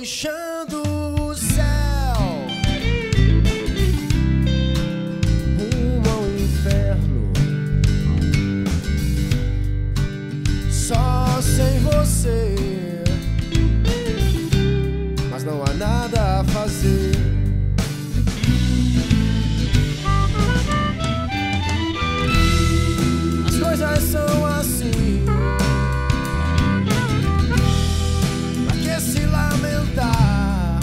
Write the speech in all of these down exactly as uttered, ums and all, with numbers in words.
deixando o céu rumo ao inferno. Só sem você, mas não há nada a fazer. As coisas são assim. Pra que se lamentar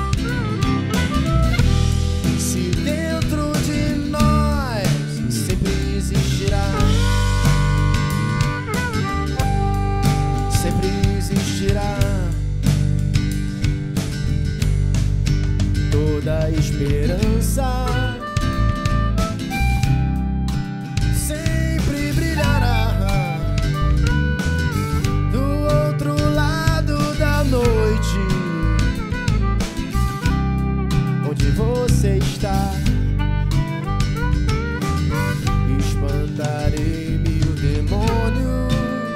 se dentro de nós sempre existirá, sempre existirá toda a esperança. Sempre brilhará do outro lado da noite, onde você está. Espantarei mil demônios,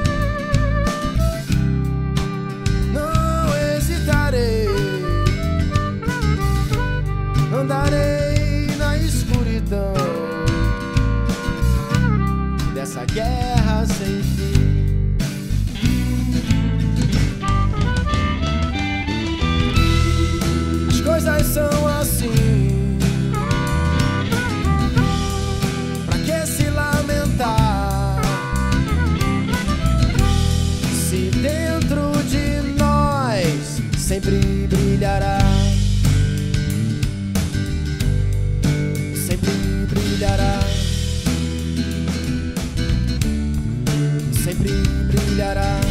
não hesitarei, andarei na escuridão dessa guerra sem fim. As coisas são assim. Pra que se lamentar se dentro de nós sempre brilhará, sempre brilhará, sempre brilhará.